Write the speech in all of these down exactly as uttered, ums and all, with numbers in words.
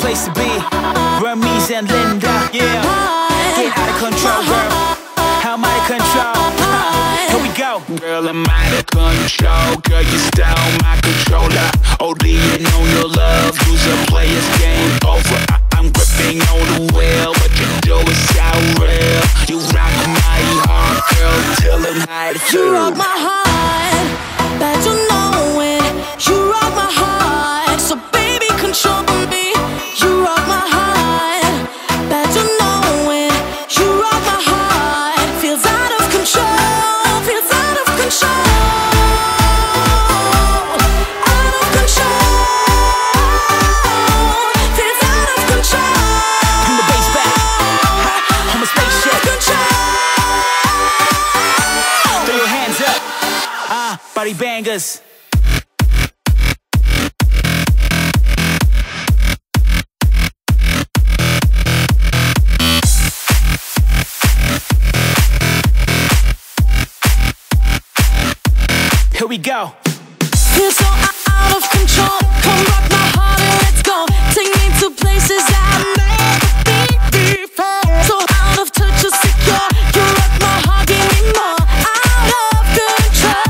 place to be. Hermes and Linda, yeah. Get out of control, girl. How am I out of control? Here we go. Girl, I'm out of control. Girl, you stole my controller. ODing on your love, use a player's game over. I I'm gripping on the wheel, what you do is so real. You rock my heart, girl, till I'm high to feel. You rock my heart, bet you know it. You rock my heart, so baby control me. You rock my heart, bet you know it. You rock my heart, feels out of control, feels out of control. Body bangers. Here we go. Feel so out of control. Come rock my heart and let's go. Take me to places I've never been before. So out of touch, you're secure. You rock my heart, give me more. Out of control.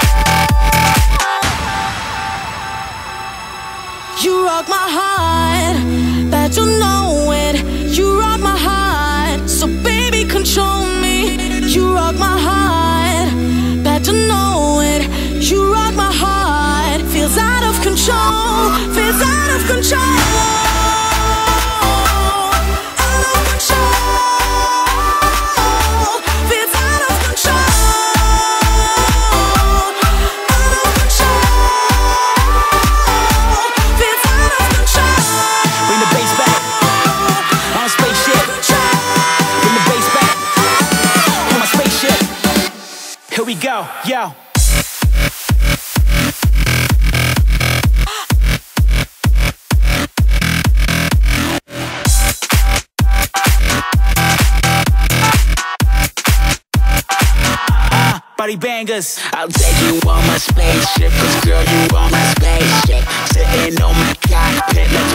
You rock my heart, bet you know it. You rock my heart, so baby control me. You rock my heart, bet you know it. You rock my heart, feels out of control, feels out of control. Out of control, feels out of control. Out of control, feels out of control. Bring the bass back on spaceship. Bring the bass back on my spaceship. Here we go, yo. Body bangers. I'll take you on my spaceship, cause girl, you on my spaceship. Sitting on my cockpit, let's